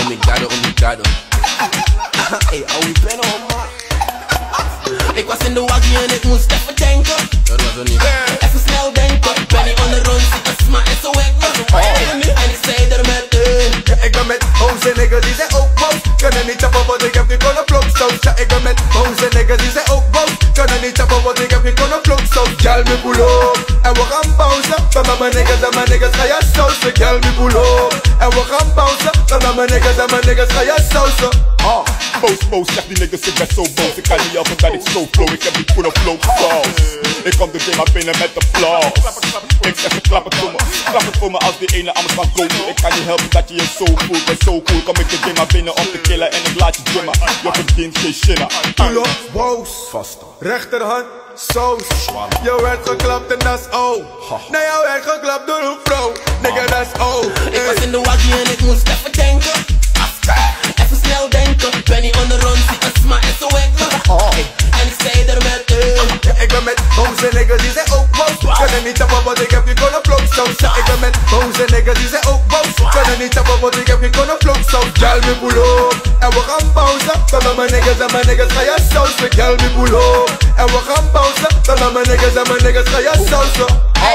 Obrigado. Hey, hou je pen op, man. Ik was in de waggie en ik moest even denken. Dat was er niet. Even snel denken. Ben niet on the run, zie asma en zo weg. En ik zei er met ik ben met hoes en niggas die zijn ook boos. Kunnen niet tappen want ik heb nu kon een vlogstoot. Ja, ik ben met hoes en niggas die zijn ook boos. Kunnen niet tappen want ik heb nu kon een vlogstoot. Girl, me pull up en we gaan bouncen. Van mijn niggas en mijn niggas ga je sausen. Girl, me pull up en we gaan bouncen. Van mijn niggas en mijn niggas ga je sausen. Boos, zeg die niggas, ik ben zo boos. Ik kan niet helpen dat ik zo flow. Ik heb die full of flow sauce. Ik kom de game binnen met de flaws. Ik zeg ze klap het voor me als die ene anders van komen. Ik kan niet helpen dat je je zo voelt. Ben zo cool, kom ik de game binnen om te killen en ik laat je drummen. Je verdient geen shinna. Pull up, boos. Rechterhand, saus. Je werd geklapt en dat is oh. Nee, jou werd geklapt door een vrouw. Nigga, dat is oh. Ik was in de waggie en ik moest even denken. Even snel denken. Ben niet on the run, zie asma en zo weg. En ik zei er met ik ben met hoes en niggas die zijn ook boos. Kunnen niet tappen want ik heb nu kon een vlogstoot. Ja, ik ben met hoes en niggas die zijn ook boos. Kunnen niet tappen want ik heb nu kon een vlogstoot. Girl, me pull up en we gaan bouncen. Van mijn niggas en mijn niggas ga je sausen. Girl, me pull up en we gaan bouncen. Van mijn niggas en mijn niggas ga je sausen.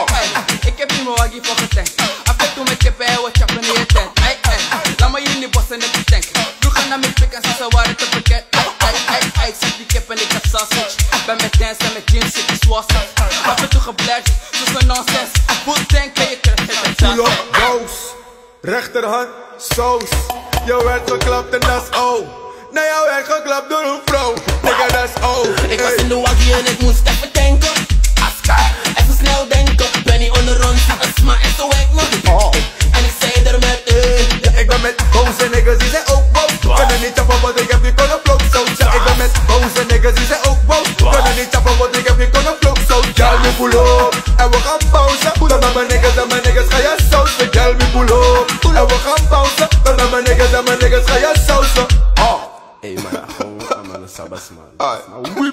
Ik heb hier mijn waggie voor getankt. Af en toe met kippen en wat chappen in je tent. Laat maar jullie bossen in de tank. Vroeger naar mijn pik en ze waren te pakket. Ik zet die kip en ik heb sausage. Ben met dance en met jeans, ik is wassen. Af en toe geblacht, zo is een nonsense. Full tank en je krijgt geen pull up, boos. Rechterhand, saus. Je werd geklapt en dat is oh. Nee, jou werd geklapt door een vrouw. Nigga, dat is oh. Ik was in de waggie en ik moest even denken. Even snel denken. Ben niet on the run, zie asma en zo weg. En ik zei er met ik ben met hoes en niggas die zijn ook boos. Kunnen niet tappen want ik heb nu kon een vlogstoot. Ja, ik ben met hoes en niggas die zijn ook boos. Kunnen niet tappen want ik heb nu kon een vlogstoot. Girl, me pull up en we gaan bouncen. Dan mijn niggas en mijn niggas ga je sausen. Girl, me pull up en we gaan bouncen. Dan mijn niggas en mijn niggas ga je sausen. Hey man, gewoon aan mijn sabas man.